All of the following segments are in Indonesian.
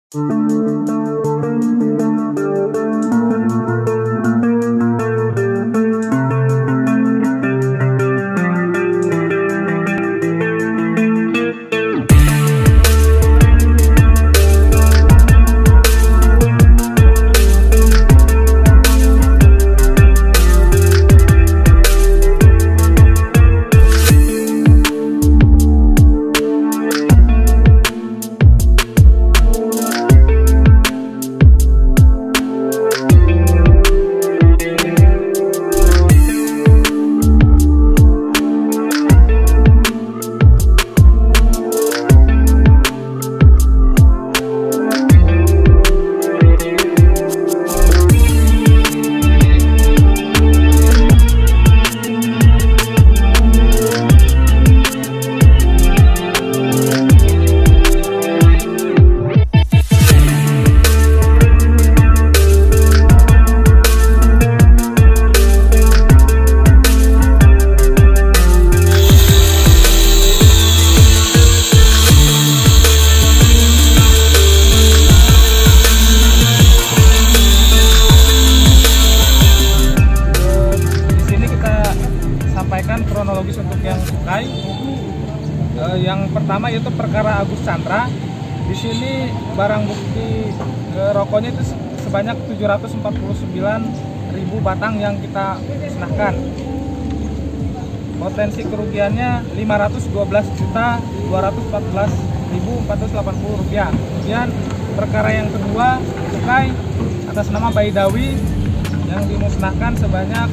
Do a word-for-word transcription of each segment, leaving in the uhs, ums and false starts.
Kronologis untuk yang cukai, eh, yang pertama yaitu perkara Agus Chandra. Di sini barang bukti eh, rokoknya itu sebanyak tujuh ratus empat puluh sembilan ribu batang yang kita musnahkan. Potensi kerugiannya lima ratus dua belas juta dua ratus empat belas ribu empat ratus delapan puluh rupiah. Kemudian perkara yang kedua cukai atas nama Baidawi yang dimusnahkan sebanyak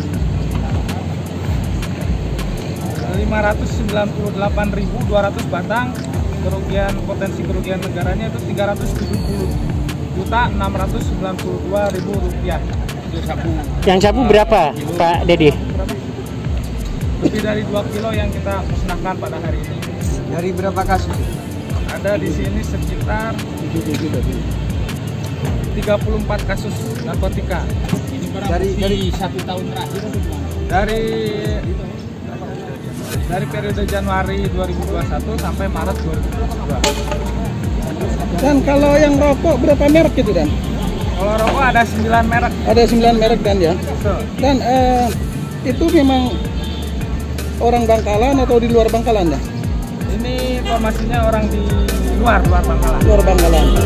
lima ratus sembilan puluh delapan ribu dua ratus batang. Kerugian potensi kerugian negaranya itu tiga ratus tujuh puluh juta enam ratus sembilan puluh dua ribu rupiah. Yang sabu berapa, kilo, Pak Dedi? Lebih dari dua kilo yang kita musnahkan pada hari ini. Dari berapa kasus? Ada di sini sekitar tiga puluh empat kasus narkotika. Dari dari satu tahun terakhir. Dari dari periode Januari dua ribu dua puluh satu sampai Maret dua ribu dua puluh dua. Dan kalau yang rokok berapa merek itu, Dan? Kalau rokok ada sembilan merek. Ada sembilan merek, Dan, ya? Betul. Dan eh, itu memang orang Bangkalan atau di luar Bangkalan, ya? Ini informasinya orang di luar luar Bangkalan. Luar Bangkalan.